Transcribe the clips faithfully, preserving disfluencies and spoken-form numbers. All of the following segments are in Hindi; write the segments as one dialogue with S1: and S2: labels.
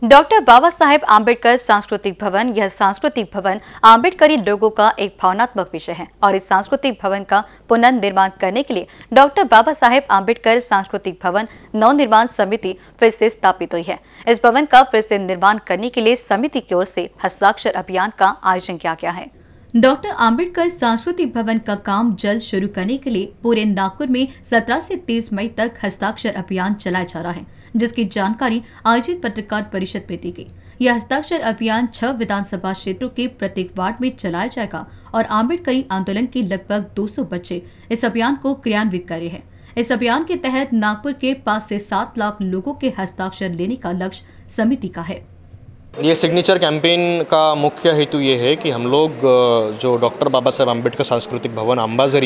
S1: डॉक्टर बाबा साहेब आम्बेडकर सांस्कृतिक भवन यह सांस्कृतिक भवन आम्बेडकरी लोगों का एक भावनात्मक विषय है और इस सांस्कृतिक भवन का पुनर्निर्माण करने के लिए डॉक्टर बाबा साहेब आम्बेडकर सांस्कृतिक भवन नवनिर्माण समिति फिर से स्थापित हुई है। इस भवन का फिर से निर्माण करने के लिए समिति की ओर से हस्ताक्षर अभियान का आयोजन किया गया है। डॉक्टर आम्बेडकर सांस्कृतिक भवन का काम जल्द शुरू करने के लिए पूरे नागपुर में सत्रह से तीस मई तक हस्ताक्षर अभियान चलाया जा रहा है, जिसकी जानकारी आयोजित पत्रकार परिषद में दी गई। यह हस्ताक्षर अभियान छह विधानसभा क्षेत्रों के प्रत्येक वार्ड में चलाया जाएगा और आम्बेडकरी आंदोलन के लगभग दो सौ बच्चे इस अभियान को क्रियान्वित कर रहे हैं। इस अभियान के तहत नागपुर के पाँच से सात लाख लोगों के हस्ताक्षर लेने का लक्ष्य समिति का है।
S2: ये सिग्नेचर कैंपेन का मुख्य हेतु ये है कि हम लोग जो डॉक्टर बाबा साहेब आम्बेडकर सांस्कृतिक भवन अंबाझरी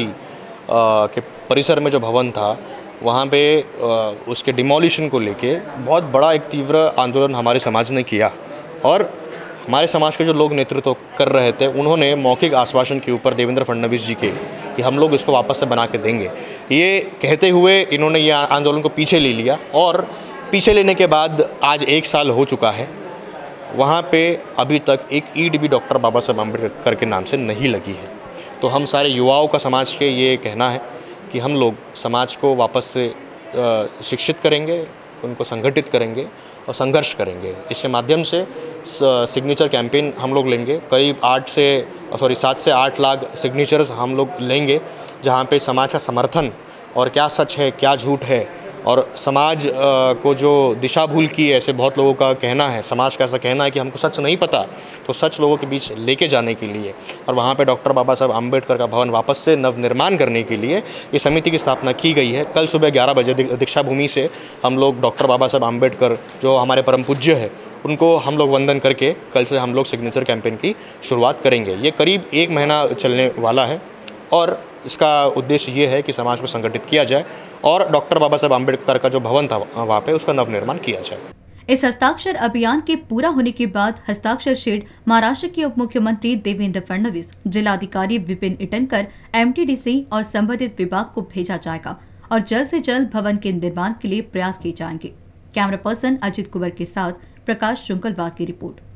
S2: के परिसर में जो भवन था वहाँ पे उसके डिमोलिशन को लेके बहुत बड़ा एक तीव्र आंदोलन हमारे समाज ने किया और हमारे समाज के जो लोग नेतृत्व कर रहे थे उन्होंने मौखिक आश्वासन के ऊपर देवेंद्र फडणवीस जी के कि हम लोग इसको वापस से बना के देंगे, ये कहते हुए इन्होंने ये आंदोलन को पीछे ले लिया और पीछे लेने के बाद आज एक साल हो चुका है। वहाँ पे अभी तक एक ईंट भी डॉक्टर बाबा साहेब आम्बेडकर के नाम से नहीं लगी है। तो हम सारे युवाओं का समाज के ये कहना है कि हम लोग समाज को वापस से शिक्षित करेंगे, उनको संगठित करेंगे और संघर्ष करेंगे। इसके माध्यम से सिग्नेचर कैंपेन हम लोग लेंगे, करीब आठ से सॉरी सात से आठ लाख सिग्नेचर्स हम लोग लेंगे, जहाँ पे समाज का समर्थन और क्या सच है क्या झूठ है और समाज को जो दिशा भूल की है, ऐसे बहुत लोगों का कहना है, समाज का ऐसा कहना है कि हमको सच नहीं पता, तो सच लोगों के बीच लेके जाने के लिए और वहाँ पे डॉक्टर बाबा साहेब आम्बेडकर का भवन वापस से नवनिर्माण करने के लिए ये समिति की स्थापना की गई है। कल सुबह ग्यारह बजे दीक्षा भूमि से हम लोग डॉक्टर बाबा साहेब आम्बेडकर जो हमारे परम पूज्य है उनको हम लोग वंदन करके कल से हम लोग सिग्नेचर कैंपेन की शुरुआत करेंगे। ये करीब एक महीना चलने वाला है और इसका उद्देश्य ये है कि समाज को संगठित किया जाए और डॉक्टर बाबा साहेब आम्बेडकर का जो भवन था वहाँ पे उसका नवनिर्माण किया जाए।
S1: इस हस्ताक्षर अभियान के पूरा होने के बाद हस्ताक्षर शीट महाराष्ट्र के उप मुख्यमंत्री देवेंद्र फडणवीस, जिलाधिकारी विपिन ईटनकर, एमटीडीसी और संबंधित विभाग को भेजा जाएगा और जल्द से जल्द भवन के निर्माण के लिए प्रयास किए जाएंगे। कैमरा पर्सन अजित कुंवर के साथ प्रकाश शुंकलवार की रिपोर्ट।